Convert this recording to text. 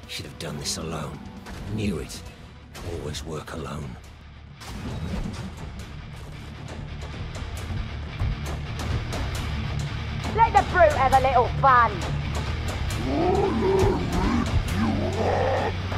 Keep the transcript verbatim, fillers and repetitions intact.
Should have done this alone. Knew it. Always work alone. Let the brute have a little fun.